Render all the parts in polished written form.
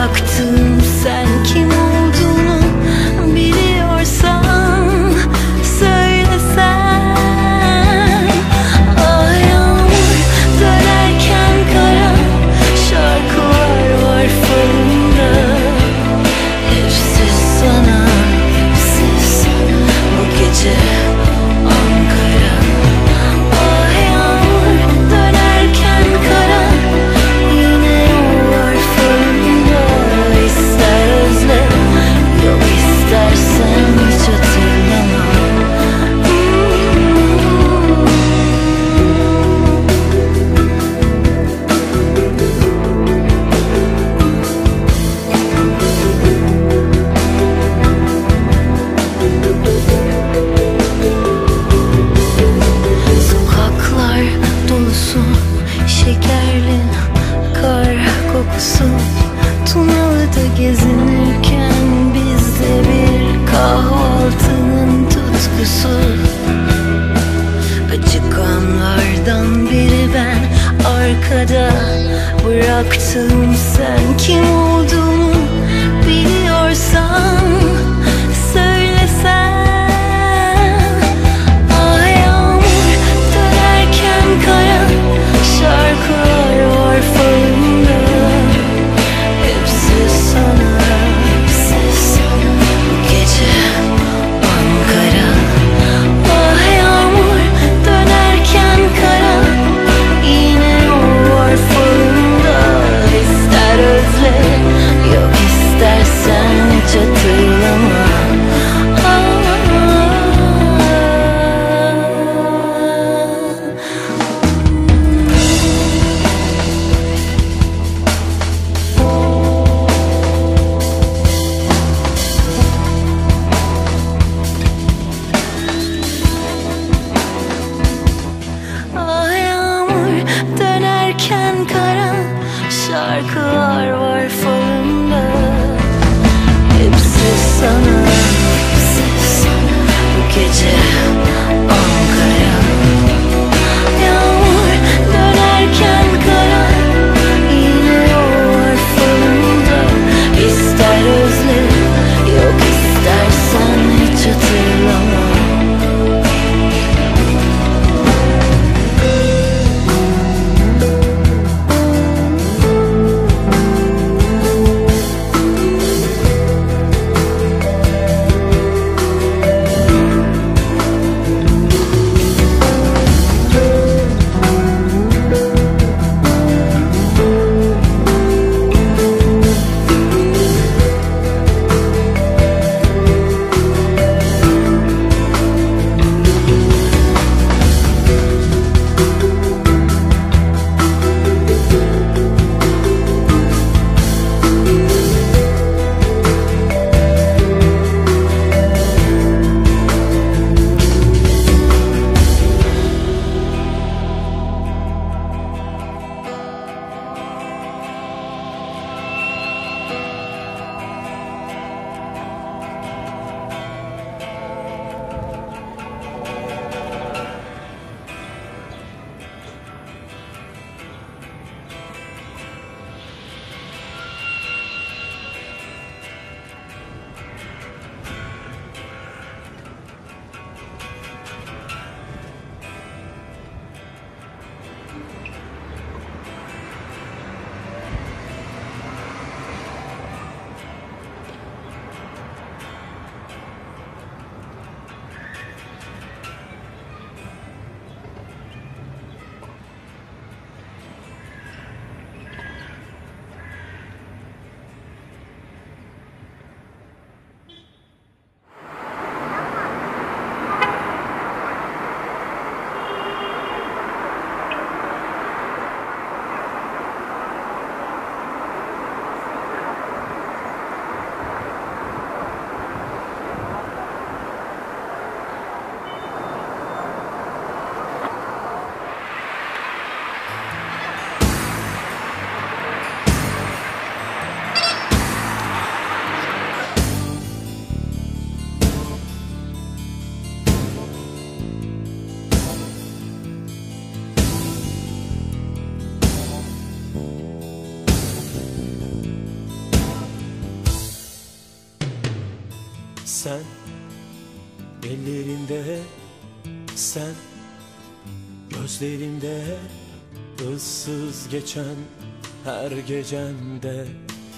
bıraktım. Sen kim olduğunu biliyorsan söylesen. Ah yağmur dönerken kara, şarkılar var falımda. Hepsi sana, hepsi sana. Bu gece Ankara. Ah yağmur dönerken kara, yine yollar falımda. İster özle, yok istersen hiç hatırlama. Sokaklar dolusu şekerli kar kokusu. Tunalı'da gezinirken bizde bir kahvaltının tutkusu. Acıkanlardan biri ben, arkada bıraktım. Sen kim olduğunu biliyorsan söylesen. Ah yağmur dönerken kara, şarkılar var falımda. Hepsi sana, hepsi sana. Bu gece Ankara. Ah yağmur dönerken kara, yine yol var falımda. İster özle, Sen ellerinde, sen gözlerinde, ıssız geçen her gecemde.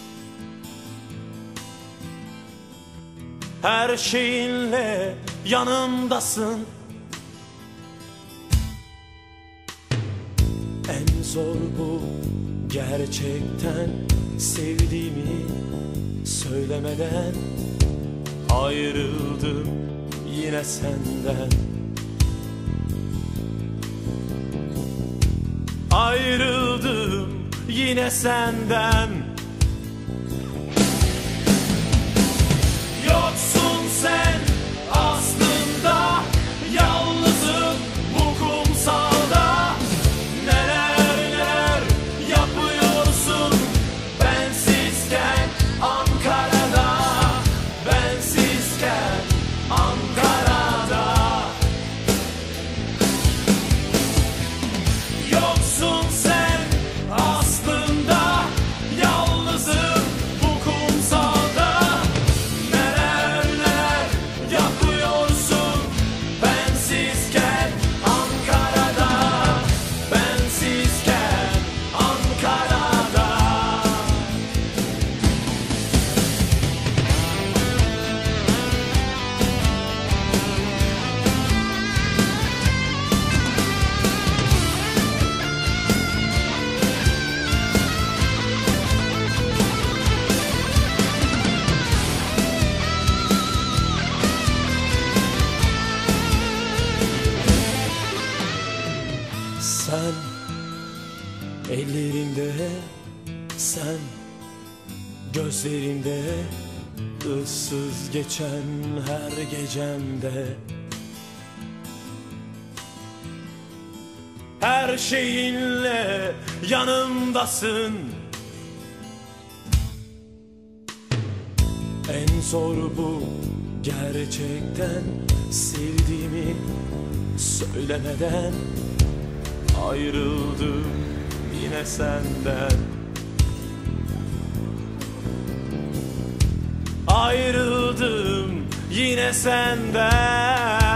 Her şeyinle yanımdasın. En zor bu, gerçekten sevdiğimi söylemeden. Ayrıldım yine senden. Ayrıldım yine senden. Yoksun sen aslında, yalnızım bu kumsalda. Neler neler yapıyorsun bensizken Ankara'da. Bensizken Ankara'da. Yoksun sen aslında, yalnızım bu kumsalda. Neler neler yapıyorsun bensizken Ankara'da. Bensizken Ankara'da. Sen ellerinde, sen gözlerinde, ıssız geçen her gecemde. Her şeyinle yanımdasın. En zor bu, gerçekten sevdiğimi söylemeden. Ayrıldım yine senden. Ayrıldım yine senden.